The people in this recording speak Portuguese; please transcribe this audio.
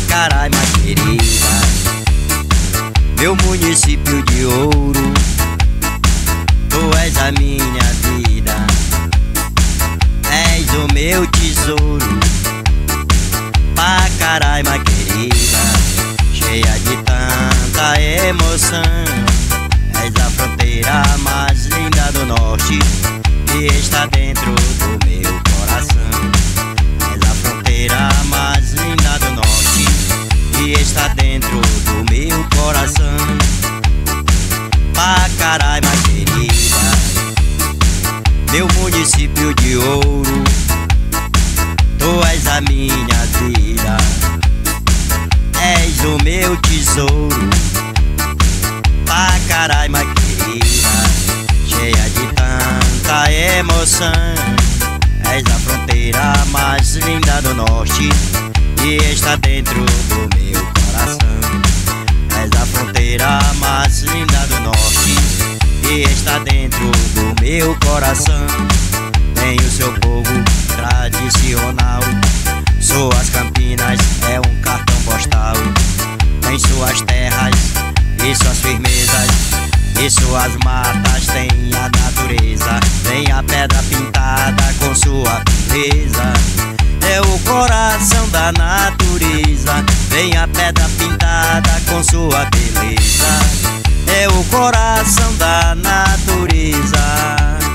Pacaraima querida, meu município de ouro, tu és a minha vida, és o meu tesouro. Pacaraima querida, cheia de tanta emoção, és a fronteira mais linda do norte e está dentro do meu coração. És a fronteira mais linda do norte e está dentro do meu coração. Pacaraima querida, meu município de ouro, tu és a minha vida, és o meu tesouro. Pacaraima querida, cheia de tanta emoção, és a fronteira mais linda do norte e está dentro do meu coração. És a fronteira mais linda do norte e está dentro do meu coração. Tem o seu povo tradicional, suas campinas é um cartão postal. Tem suas terras e suas firmezas e suas matas, tem a natureza, tem a pedra pintada com sua beleza. É o coração da natureza, tem a pedra pintada com sua beleza. É o coração da natureza.